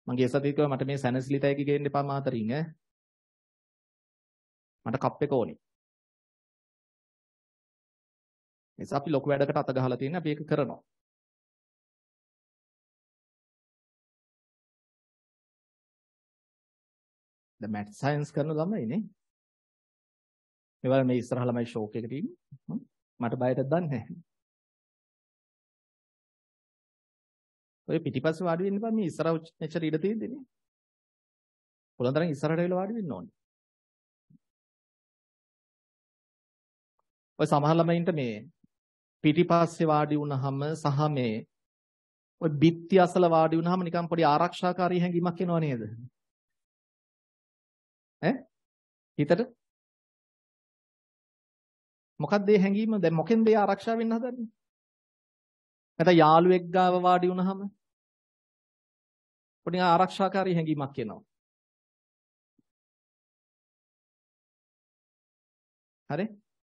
මගේ සතිය කිව්වා මට මේ සැනසිලි තෑගි ගේන්න එපා මාතරින් ඈ. මට කප් එක ඕනි. එනිසා අපි ලොකු වැඩකට අත ගහලා තියෙන අපි ඒක කරනවා. දැන් මැත් සයන්ස් කරන ළමයිනේ. ඒවල මේ ඉස්සරහ ළමයි ෂෝක් එකකට ඉන්නේ. මට බයටද දන්නේ නැහැ. ඔය පිටිපස්සේ වාඩි වෙන්න එපා මේ ඉස්සරහ මෙච්චර ඉඩ තියෙන්නේ. පුළුවන් තරම් ඉස්සරහට වෙලා වාඩි වෙන්න ඕනේ. ඔය සමහර ළමයින්ට මේ පිටිපස්සේ වාඩි වුණාම සහ මේ ඔය බිත්ති අසල වාඩි වුණාම නිකන් පොඩි ආරක්ෂාකාරී හැඟීමක් එනව නේද? ඈ? හිතට? මොකක්ද මේ හැඟීම? දැන් මොකෙන්ද ඒ ආරක්ෂා වෙන්න හදන්නේ? නැත්නම් යාළුවෙක් ගාව වාඩි වුණාම පොඩි ආරක්ෂාකාරී හැඟීමක් එනවා. හරි?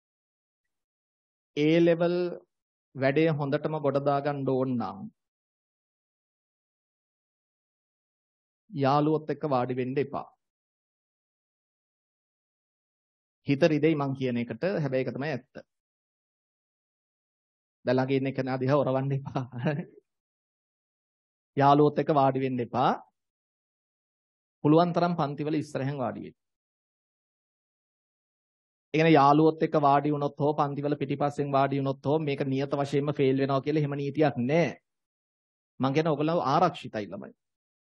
A level වැඩේ හොඳටම ගොඩ දාගන්න ඕන නම් යාළුවොත් එක්ක වාඩි වෙන්න එපා. හිත රිදෙයි මං කියන එකට. හැබැයි ඒක තමයි ඇත්ත. දැන් ළඟ ඉන්න කෙනා දිහා ඔරවන්න එපා. යාළුවොත් එක්ක වාඩි වෙන්න එපා. පුළුවන් තරම් පන්තිවල ඉස්සරහෙන් වාඩි වෙන්න. ඒ කියන්නේ යාළුවොත් එක්ක වාඩි වුණොත් හෝ පන්තිවල පිටිපස්සෙන් වාඩි වුණොත් හෝ මේක නියත වශයෙන්ම ෆේල් වෙනවා කියලා එහෙම නීතියක් නැහැ. මං කියන ඔයගොල්ලෝ ආරක්ෂිතයි ළමයි.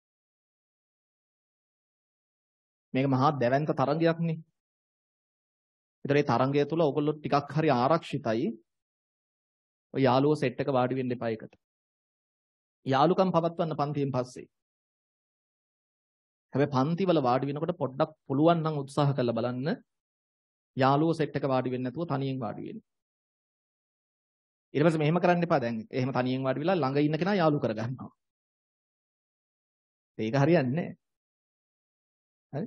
මේක මහා දැවැන්ත තරංගයක්නේ. ඒතර ඒ තරංගය තුල ඔයගොල්ලෝ ටිකක් හරි ආරක්ෂිතයි. ඔය යාළුවෝ සෙට් එක වාඩි වෙන්න එපා එකට. යාළුකම් පවත්වන්න පන්තියෙන් පස්සේ. හැබැයි පන්තිවල වාඩි වෙනකොට පොඩ්ඩක් පුළුවන් නම් උත්සාහ කරලා බලන්න. යාළුවෝ සෙට් එක වාඩි වෙන්නේ නැතුව තනියෙන් වාඩි වෙන්න. ඊට පස්සේ මෙහෙම කරන්න එපා දැන්. එහෙම තනියෙන් වාඩි වෙලා ළඟ ඉන්න කෙනා යාළු කරගන්නවා. ඒක හරියන්නේ නැහැ. හරි?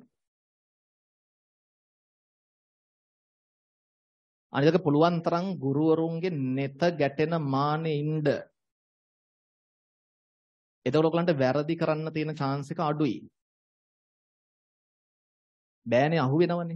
අනිත් එක පුළුවන් තරම් ගුරුවරුන්ගේ නෙත ගැටෙන මානෙ ඉන්න. එතකොට ඔයගලන්ට වැරදි කරන්න තියෙන chance එක අඩුයි. බෑනේ අහුවෙනවනේ.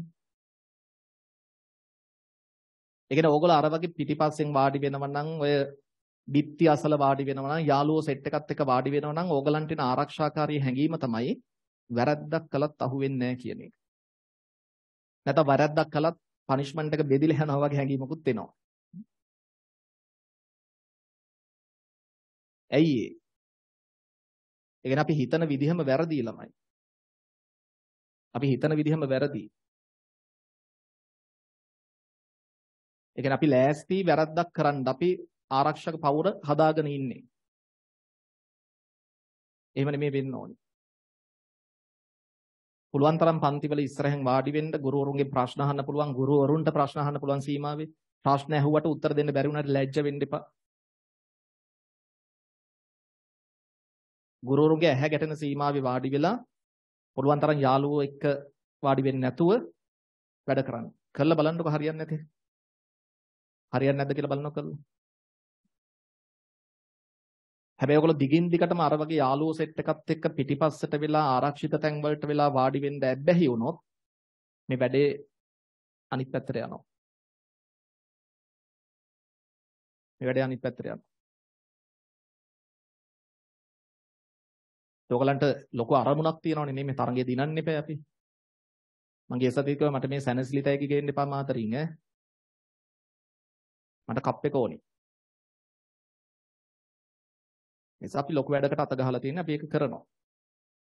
ඒ කියන්නේ ඕගොල්ලෝ අර වගේ පිටිපස්සෙන් වාඩි වෙනවා නම් ඔය බිත්ති අසල වාඩි වෙනවා නම් යාළුවෝ සෙට් එකත් එක්ක වාඩි වෙනවා නම් ඕගලන්ට එන ආරක්ෂාකාරී හැඟීම තමයි වැරද්දක් කළත් අහුවෙන්නේ නැහැ කියන එක. නැත්නම් වැරද්දක් කළත් පනිෂ්මන්ට් එක බෙදිලා යනවා වගේ හැඟීමකුත් එනවා. ඇයි ඒ? ඒ කියන්නේ අපි හිතන විදිහම වැරදි ළමයි. අපි හිතන විදිහම වැරදි. ඒ කියන්නේ අපි ලෑස්ති වැරද්දක් කරන්න අපි ආරක්ෂක පවුර හදාගෙන ඉන්නේ. එහෙම නෙමෙයි වෙන්න ඕනේ. පුළුවන් තරම් පන්තිවල ඉස්සරහෙන් වාඩි වෙන්න ගුරුවරුන්ගේ ප්‍රශ්න අහන්න පුළුවන් ගුරුවරුන්ට ප්‍රශ්න අහන්න පුළුවන් සීමාවේ. ප්‍රශ්න ඇහුවට උත්තර දෙන්න බැරි වුණාට ලැජ්ජ වෙන්න එපා. ගුරුවරුන්ගේ ඇහැ ගැටෙන සීමාවේ වාඩි වෙලා පුළුවන් තරම් යාළුවෝ එක්ක වාඩි වෙන්නේ නැතුව වැඩ කරන්න. කරලා බලන්නකො හරියන්නේ නැති. හරියන්නේ නැද්ද කියලා බලන්නකො කරලා. හැබැයි ඔයගොල්ලෝ දිගින් දිගටම අර වගේ යාළුවෝ සෙට් එකත් එක්ක පිටිපස්සට වෙලා ආරක්ෂිත තැන් වලට වෙලා වාඩි වෙන්න ඇබ්බැහි වුණොත් මේ වැඩේ අනිත් පැත්තට යනවා. මේ වැඩේ අනිත් පැත්තට යනවා. ඔයගලන්ට ලොකු අරමුණක් තියෙනවනේ නේ මේ තරංගය දිනන්න එපා අපි. මගේ සතිය කිව්වා මට මේ සැනසිලි තෑගි ගේන්න එපා මාතරින් ඈ. මට කප් එක ඕනි. නිසා අපි ලොකු වැඩකට අත ගහලා තියෙන අපි ඒක කරනවා.